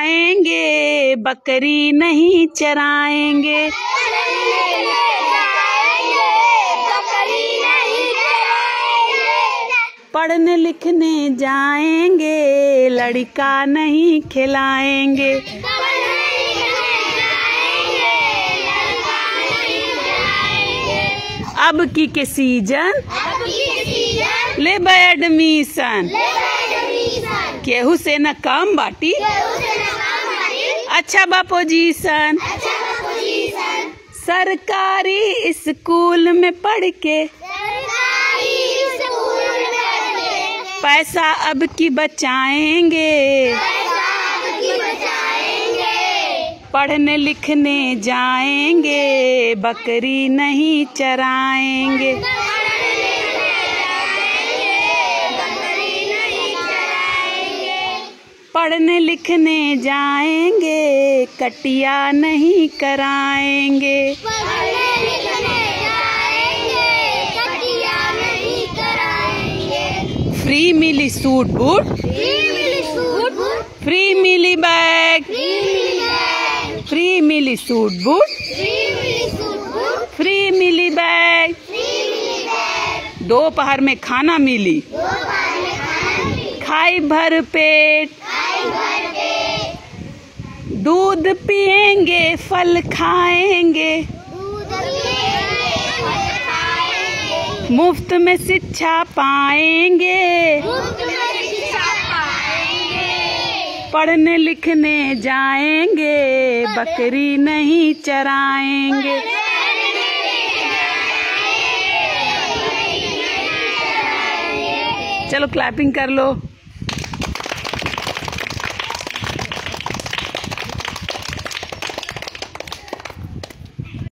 जाएंगे, बकरी नहीं चराएंगे। पढ़ने लिखने जाएंगे, लड़का नहीं खिलाएंगे। अब की के सीजन ले एडमिशन, केहू से न कम बाटी, अच्छा बा पोजीशन। सरकारी स्कूल में पढ़ के पैसा अब की बचाएंगे। पढ़ने लिखने जाएंगे, बकरी नहीं चराएंगे। पढ़ने लिखने जाएंगे, कटिया नहीं कराएंगे। फ्री मिली सूट बूट, फ्री मिली बैग, फ्री मिली सूट बूट, फ्री मिली बैग। दोपहर में खाना मिली, खाई भर पेट। दूध पिएंगे, फल खाएंगे, मुफ्त में शिक्षा पाएंगे। पढ़ने लिखने जाएंगे, बकरी नहीं चराएंगे। चलो क्लैपिंग कर लो।